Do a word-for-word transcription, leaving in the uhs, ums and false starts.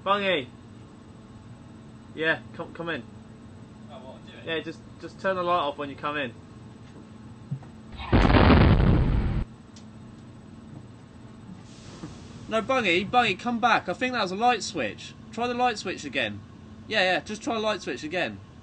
Bungy. Yeah, come come in. Oh, what? Do it? Yeah, just just turn the light off when you come in. No, Bungy, Bungy, come back. I think that was a light switch. Try the light switch again. Yeah, yeah, just try the light switch again.